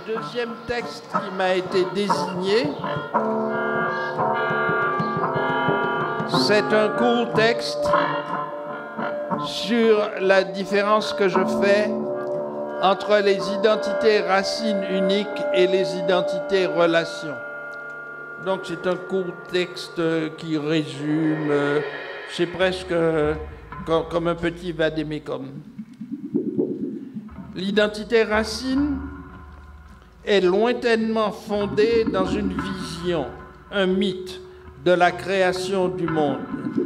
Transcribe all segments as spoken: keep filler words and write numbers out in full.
deuxième texte qui m'a été désigné. C'est un court texte sur la différence que je fais entre les identités racines uniques et les identités relations. Donc c'est un court texte qui résume, c'est presque comme un petit vade-mecum. L'identité racine est lointainement fondée dans une vision, un mythe de la création du monde.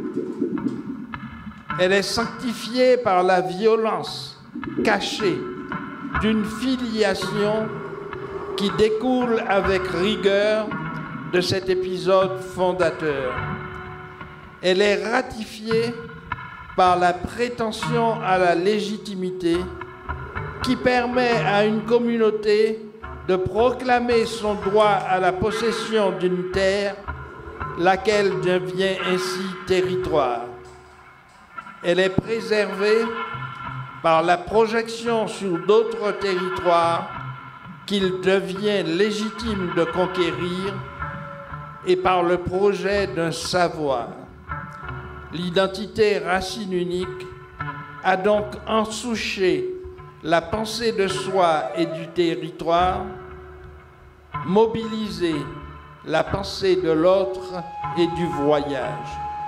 Elle est sanctifiée par la violence cachée d'une filiation qui découle avec rigueur de cet épisode fondateur. Elle est ratifiée par la prétention à la légitimité qui permet à une communauté de proclamer son droit à la possession d'une terre, laquelle devient ainsi territoire. Elle est préservée par la projection sur d'autres territoires qu'il devient légitime de conquérir et par le projet d'un savoir. L'identité racine unique a donc ensouché la pensée de soi et du territoire, mobilisé la pensée de l'autre et du voyage.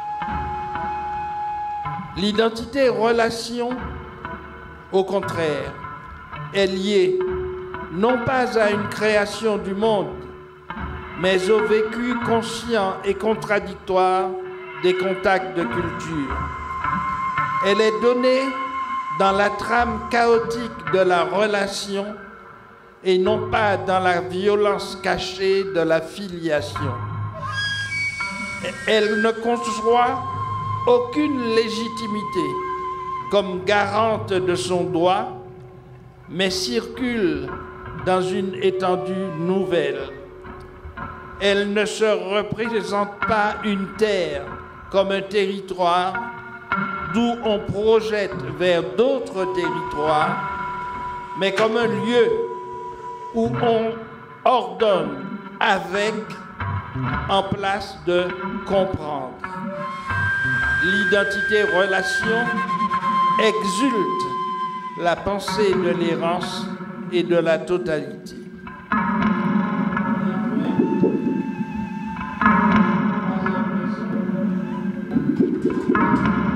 L'identité relation, au contraire, est liée non pas à une création du monde, mais au vécu conscient et contradictoire des contacts de culture. Elle est donnée dans la trame chaotique de la relation et non pas dans la violence cachée de la filiation. Elle ne conçoit aucune légitimité comme garante de son droit, mais circule dans une étendue nouvelle. Elle ne se représente pas une terre comme un territoire d'où on projette vers d'autres territoires, mais comme un lieu où on ordonne avec, en place de comprendre. L'identité relation exulte la pensée de l'errance et de la totalité. Thank you.